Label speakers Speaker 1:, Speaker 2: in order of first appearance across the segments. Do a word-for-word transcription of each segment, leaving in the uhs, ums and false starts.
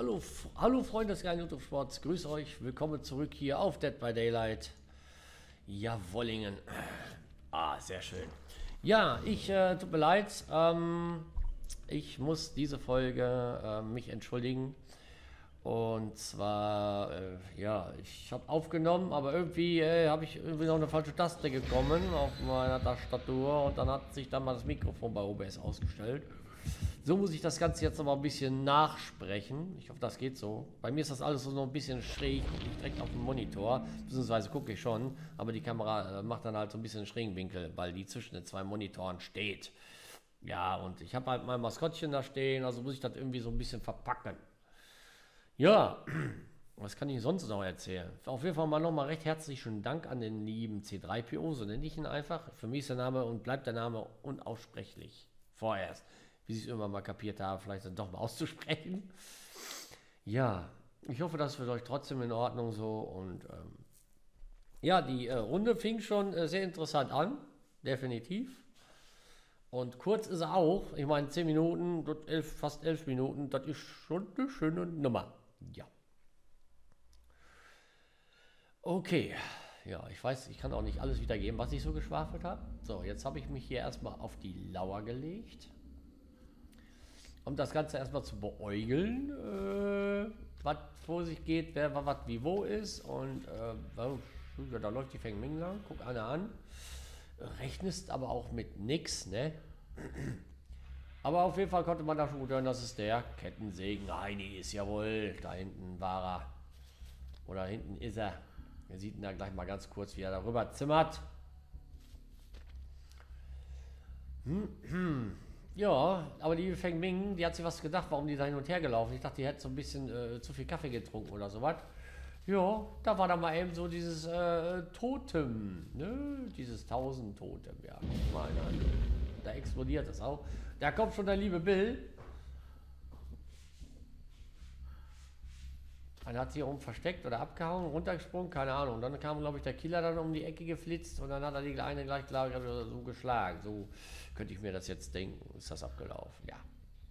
Speaker 1: Hallo, F- hallo Freunde des geilen YouTube-Sports, grüß euch, willkommen zurück hier auf Dead by Daylight. Jawollingen. Ah, sehr schön. Ja, ich, äh, tut mir leid, ähm, ich muss diese Folge äh, mich entschuldigen. Und zwar, äh, ja, ich habe aufgenommen, aber irgendwie äh, habe ich irgendwie noch eine falsche Taste gekommen auf meiner Tastatur und dann hat sich dann mal das Mikrofon bei O B S ausgestellt. So muss ich das Ganze jetzt noch mal ein bisschen nachsprechen. Ich hoffe, das geht so. Bei mir ist das alles so noch ein bisschen schräg, nicht direkt auf dem Monitor, beziehungsweise gucke ich schon, aber die Kamera äh, macht dann halt so ein bisschen einen schrägen Winkel, weil die zwischen den zwei Monitoren steht. Ja, und ich habe halt mein Maskottchen da stehen, also muss ich das irgendwie so ein bisschen verpacken. Ja, was kann ich sonst noch erzählen? Auf jeden Fall mal nochmal recht herzlichen Dank an den lieben C drei P O, so nenne ich ihn einfach. Für mich ist der Name und bleibt der Name unaussprechlich. Vorerst. Wie ich es irgendwann mal kapiert habe, vielleicht dann doch mal auszusprechen. Ja, ich hoffe, das wird euch trotzdem in Ordnung so. Und ähm, ja, die äh, Runde fing schon äh, sehr interessant an. Definitiv. Und kurz ist er auch. Ich meine, zehn Minuten, dort elf, fast elf Minuten, das ist schon eine schöne Nummer. Ja. Okay. Ja, ich weiß, ich kann auch nicht alles wiedergeben, was ich so geschwafelt habe. So, jetzt habe ich mich hier erstmal auf die Lauer gelegt, um das Ganze erstmal zu beäugeln, äh, was vor sich geht, wer was wie wo ist. Und äh, ja, da läuft die Feng Ming lang, guck einer an. Rechnest aber auch mit nix, ne? Aber auf jeden Fall konnte man da schon gut hören, dass es der Kettensägen Heini ist, jawohl. Da hinten war er. Oder hinten ist er. Wir sieht ihn da gleich mal ganz kurz, wie er darüber zimmert. Hm, hm. Ja, aber die Feng Ming, die hat sich was gedacht, warum die da hin und her gelaufen. Ich dachte, die hätte so ein bisschen äh, zu viel Kaffee getrunken oder sowas. Ja, da war dann mal eben so dieses äh, Totem, ne? Dieses Tausend-Totem, ja. Mal, ne? Da explodiert es auch. Da kommt schon der liebe Bill. Einer hat sich rum versteckt oder abgehauen, runtergesprungen, keine Ahnung. Und dann kam, glaube ich, der Killer dann um die Ecke geflitzt und dann hat er die Kleine gleich so geschlagen. So könnte ich mir das jetzt denken, ist das abgelaufen, ja.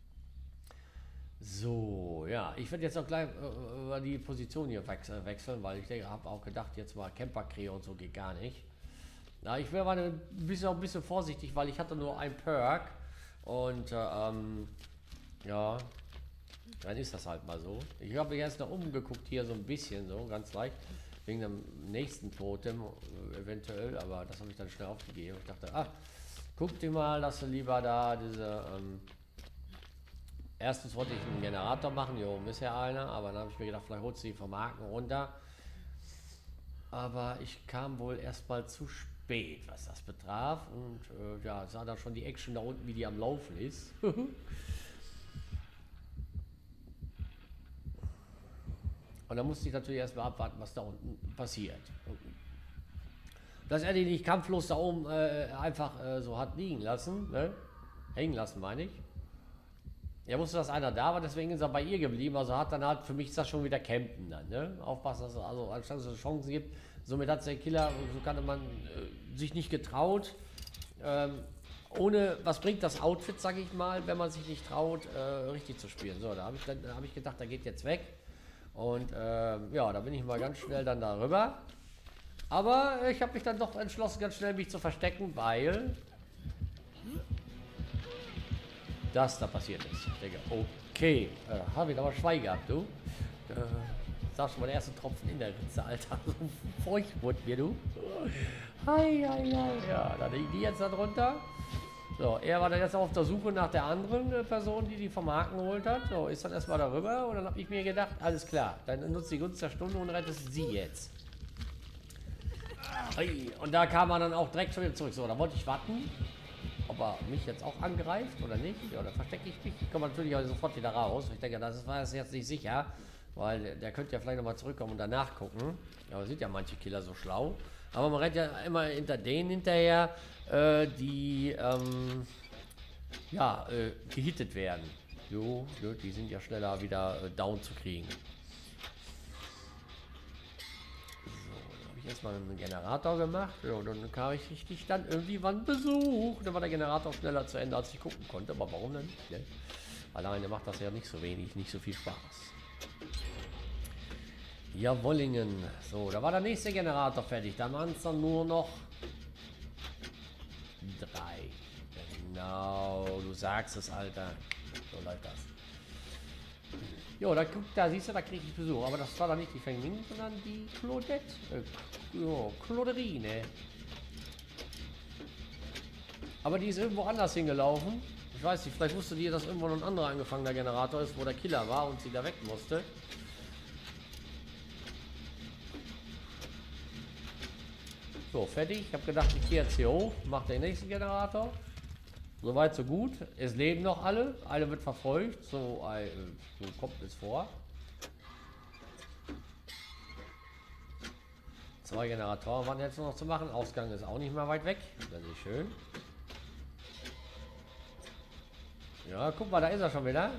Speaker 1: So, ja, ich werde jetzt auch gleich äh, über die Position hier wechseln, weil ich habe auch gedacht, jetzt mal Camper-Creo und so geht gar nicht. Na, ich wäre ein bisschen, auch ein bisschen vorsichtig, weil ich hatte nur ein Perk und äh, ähm, ja, dann ist das halt mal so. Ich habe mich erst noch umgeguckt hier so ein bisschen, so ganz leicht, wegen dem nächsten Totem eventuell, aber das habe ich dann schnell aufgegeben. Ich dachte, ah, guck dir mal, dass du lieber da diese... Ähm, Erstens wollte ich einen Generator machen, hier oben ist ja einer, aber dann habe ich mir gedacht, vielleicht holst du die vom Haken runter. Aber ich kam wohl erstmal zu spät, was das betraf. Und äh, ja, sah dann schon die Action da unten, wie die am Laufen ist. Und dann musste ich natürlich erstmal abwarten, was da unten passiert. Und dass er die nicht kampflos da oben äh, einfach äh, so hat liegen lassen, ne? Hängen lassen, meine ich. Er wusste, dass einer da war, deswegen ist er bei ihr geblieben. Also hat dann halt, für mich ist das schon wieder Campen dann, ne? Aufpassen, dass es also anstatt es Chancen gibt. Somit hat der Killer, so kann man äh, sich nicht getraut. Ähm, ohne, was bringt das Outfit, sag ich mal, wenn man sich nicht traut, äh, richtig zu spielen. So, da habe ich, dann, hab ich gedacht, der geht jetzt weg. Und äh, ja, da bin ich mal ganz schnell dann darüber. Aber ich habe mich dann doch entschlossen, ganz schnell mich zu verstecken, weil... das da passiert ist. Ich denke, okay, äh, habe ich aber Schweig gehabt, du. Äh, sagst schon mal, der erste Tropfen in der Ritze, Alter. So feucht wurde mir, du. Hei, hei, hei. Ja, da liegt die jetzt da drunter. So, er war dann jetzt auf der Suche nach der anderen äh, Person, die die vom Haken geholt hat. So, ist dann erstmal darüber und dann habe ich mir gedacht, alles klar, dann nutzt die Gunst der Stunde und rettest sie jetzt. Hei, und da kam er dann auch direkt schon wieder zurück. So, da wollte ich warten, ob er mich jetzt auch angreift oder nicht. Ja, da verstecke ich mich. Ich komme natürlich auch sofort wieder raus. Ich denke, das war jetzt nicht sicher, weil der, der könnte ja vielleicht nochmal zurückkommen und danach gucken. Ja, aber sind ja manche Killer so schlau. Aber man rennt ja immer hinter denen hinterher, äh, die ähm, ja, äh, gehittet werden. Jo, jo, die sind ja schneller wieder äh, down zu kriegen. Jetzt mal einen Generator gemacht, ja, und dann kam ich richtig dann irgendwie wann Besuch. Dann war der Generator schneller zu Ende, als ich gucken konnte. Aber warum denn nicht? Ne? Alleine macht das ja nicht so wenig, nicht so viel Spaß. Jawollingen. So, da war der nächste Generator fertig. Da waren es dann nur noch drei. Genau, du sagst es, Alter. So läuft das. Jo, da guck, da siehst du, da kriege ich Besuch. Aber das war dann nicht die Fengming, sondern die Claudette. Äh, jo, Clauderine. Aber die ist irgendwo anders hingelaufen. Ich weiß nicht, vielleicht wusste die, dass irgendwo noch ein anderer angefangener Generator ist, wo der Killer war und sie da weg musste. So, fertig. Ich habe gedacht, ich gehe jetzt hier hoch, mache den nächsten Generator. Soweit, so gut. Es leben noch alle. Eine wird verfolgt. So, äh, so kommt es vor. Zwei Generatoren waren jetzt noch zu machen. Ausgang ist auch nicht mehr weit weg. Das ist schön. Ja, guck mal, da ist er schon wieder.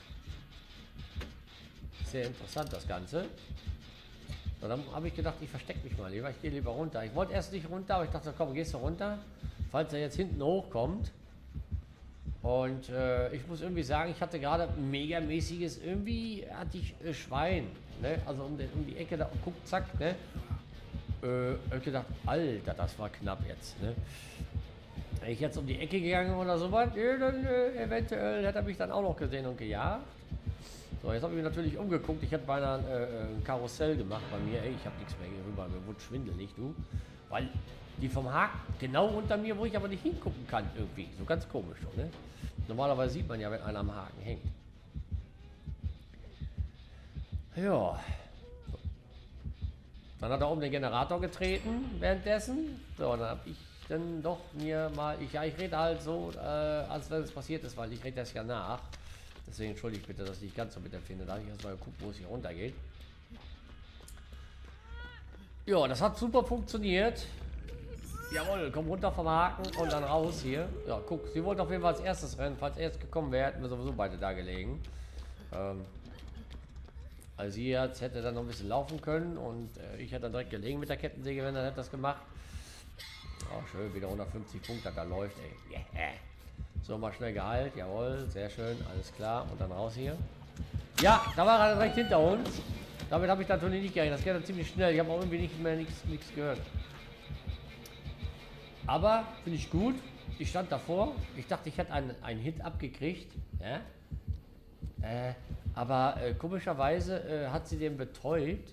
Speaker 1: Sehr interessant, das Ganze. So, dann habe ich gedacht, ich verstecke mich mal lieber. Ich gehe lieber runter. Ich wollte erst nicht runter, aber ich dachte, komm, gehst du runter, falls er jetzt hinten hochkommt. Und äh, ich muss irgendwie sagen, ich hatte gerade ein megamäßiges, irgendwie hatte ich äh, Schwein. Ne? Also um, den, um die Ecke da, guck, zack, ne? Äh, ich habe gedacht, Alter, das war knapp jetzt. Ne? Wäre ich jetzt um die Ecke gegangen oder sowas, ja, dann äh, eventuell hätte er mich dann auch noch gesehen und gejagt. So, jetzt habe ich mich natürlich umgeguckt. Ich hätte beinahe äh, ein Karussell gemacht bei mir. Ey, ich habe nichts mehr hier rüber. Mir wurde schwindelig, du. Weil die vom Haken genau unter mir, wo ich aber nicht hingucken kann, irgendwie. So ganz komisch, ne? Normalerweise sieht man ja, wenn einer am Haken hängt. Ja. So. Dann hat er oben den Generator getreten währenddessen. So, dann habe ich dann doch mir mal... Ich, ja, ich rede halt so, äh, als wenn es passiert ist, weil ich rede das ja nach. Deswegen entschuldigt bitte, dass ich nicht ganz so mitempfinde. Da habe ich erstmal geguckt, wo es hier runter geht. Ja, das hat super funktioniert. Jawohl, komm runter vom Haken und dann raus hier. Ja, guck, sie wollte auf jeden Fall als erstes rennen. Falls er jetzt gekommen wäre, hätten wir sowieso beide da gelegen. Ähm, also sie jetzt hätte dann noch ein bisschen laufen können und äh, ich hätte dann direkt gelegen mit der Kettensäge, wenn er hätte das gemacht. Oh, schön, wieder hundertfünfzig Punkte, da läuft, ey. Yeah. So, mal schnell geheilt, jawohl, sehr schön, alles klar. Und dann raus hier. Ja, da war er direkt hinter uns. Damit habe ich natürlich nicht gerechnet. Das geht dann ziemlich schnell. Ich habe auch irgendwie nicht mehr nichts gehört. Aber finde ich gut. Ich stand davor. Ich dachte, ich hätte einen, einen Hit abgekriegt. Ja? Äh, aber äh, komischerweise äh, hat sie den betäubt.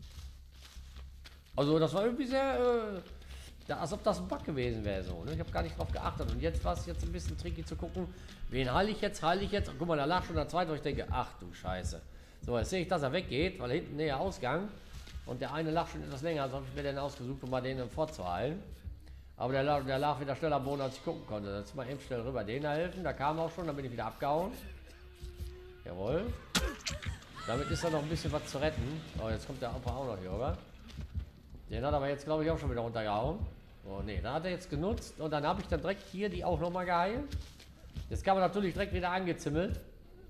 Speaker 1: Also das war irgendwie sehr... Äh, da, als ob das ein Bug gewesen wäre. So, ne? Ich habe gar nicht drauf geachtet. Und jetzt war es jetzt ein bisschen tricky zu gucken, wen heile ich jetzt, heile ich jetzt. Und guck mal, da lag schon der zweite. Und ich denke, ach du Scheiße. So, jetzt sehe ich, dass er weggeht, weil hinten näher Ausgang. Und der eine lag schon etwas länger. Also habe ich mir den ausgesucht, um mal den vorzuheilen. Aber der lag, der lag wieder schneller am Boden, als ich gucken konnte. Jetzt mal eben schnell rüber den helfen. Da kam auch schon, dann bin ich wieder abgehauen. Jawohl. Damit ist da noch ein bisschen was zu retten. Oh, jetzt kommt der Opa auch noch hier, oder? Den hat aber jetzt, glaube ich, auch schon wieder runtergehauen. Oh ne, da hat er jetzt genutzt. Und dann habe ich dann direkt hier die auch nochmal geheilt. Jetzt kam er natürlich direkt wieder angezimmelt.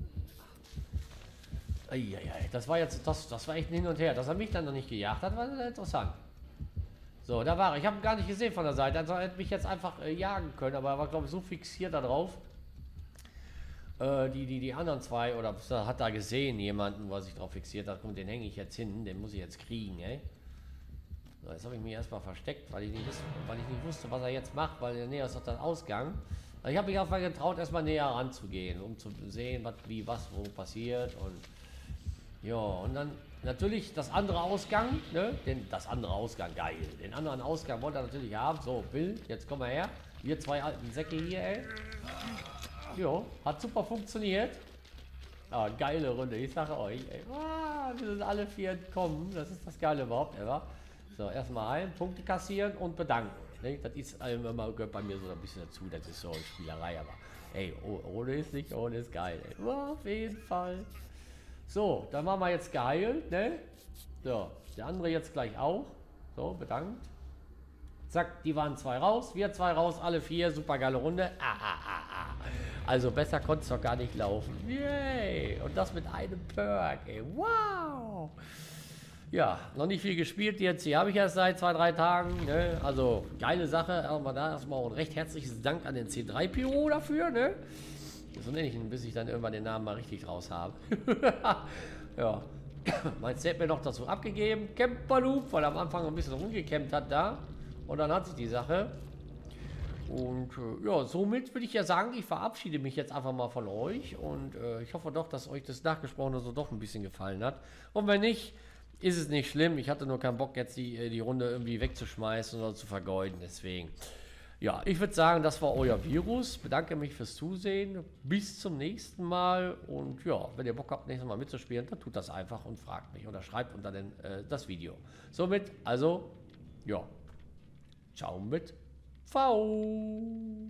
Speaker 1: Eieiei, das war jetzt, das, das war echt ein Hin und Her. Dass er mich dann noch nicht gejagt hat, war sehr interessant. So, da war er. Ich habe ihn gar nicht gesehen von der Seite. Also er hätte mich jetzt einfach äh, jagen können, aber er war, glaube ich, so fixiert darauf. Äh, die, die, die anderen zwei, oder hat da gesehen jemanden, was sich darauf fixiert hat. Komm, den hänge ich jetzt hin, den muss ich jetzt kriegen, ey. So, jetzt habe ich mich erstmal versteckt, weil ich, nicht wusste, weil ich nicht wusste, was er jetzt macht, weil in der Nähe ist doch der Ausgang. Also ich habe mich einfach getraut, erstmal näher ranzugehen, um zu sehen, was, wie, was, wo passiert. Und ja, und dann natürlich das andere Ausgang, ne? Den, das andere Ausgang, geil. Den anderen Ausgang wollte er natürlich haben. So, Bill, jetzt komm mal her. Wir zwei alten Säcke hier, ey. Jo, hat super funktioniert. Ah, geile Runde, ich sage euch, ey. Ah, wir sind alle vier entkommen. Das ist das Geile überhaupt, ever. So, erstmal ein, Punkte kassieren und bedanken. Ne? Das ist immer, gehört bei mir so ein bisschen dazu. Das ist so eine Spielerei, aber ey, ohne ist nicht, ohne ist geil, ey. Oh, auf jeden Fall. So, dann waren wir jetzt geheilt, ne? So, der andere jetzt gleich auch. So, bedankt. Zack, die waren zwei raus, wir zwei raus, alle vier, super geile Runde. Ah, ah, ah, ah. Also besser konnte es doch gar nicht laufen. Yay! Und das mit einem Perk, ey. Wow! Ja, noch nicht viel gespielt jetzt. Hier habe ich erst seit zwei, drei Tagen. Ne? Also, geile Sache. Erstmal da erstmal ein recht herzliches Dank an den C drei Pyro dafür, ne? So nenne ich ihn, bis ich dann irgendwann den Namen mal richtig raus habe. Ja. Mein Z mir noch dazu abgegeben. Camperloop, weil er am Anfang ein bisschen rumgecampt hat da. Und dann hat sich die Sache. Und äh, ja, somit würde ich ja sagen, ich verabschiede mich jetzt einfach mal von euch. Und äh, ich hoffe doch, dass euch das Nachgesprochene so doch ein bisschen gefallen hat. Und wenn nicht, ist es nicht schlimm. Ich hatte nur keinen Bock, jetzt die, die Runde irgendwie wegzuschmeißen oder zu vergeuden. Deswegen. Ja, ich würde sagen, das war euer Virus. Bedanke mich fürs Zusehen. Bis zum nächsten Mal. Und ja, wenn ihr Bock habt, nächstes Mal mitzuspielen, dann tut das einfach und fragt mich oder schreibt unter den, äh, das Video. Somit, also, ja, ciao mit V.